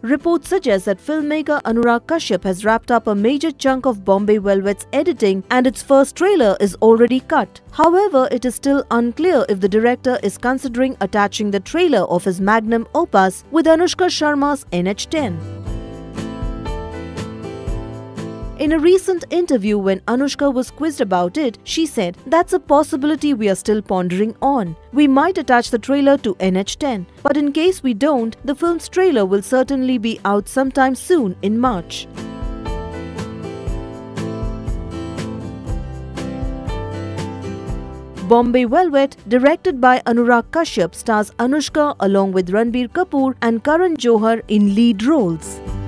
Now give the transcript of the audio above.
Reports suggest that filmmaker Anurag Kashyap has wrapped up a major chunk of Bombay Velvet's editing and its first trailer is already cut. However, it is still unclear if the director is considering attaching the trailer of his magnum opus with Anushka Sharma's NH10. In a recent interview when Anushka was quizzed about it, she said, "That's a possibility we are still pondering on. We might attach the trailer to NH10, but in case we don't, the film's trailer will certainly be out sometime soon in March." Bombay Velvet, directed by Anurag Kashyap, stars Anushka along with Ranbir Kapoor and Karan Johar in lead roles.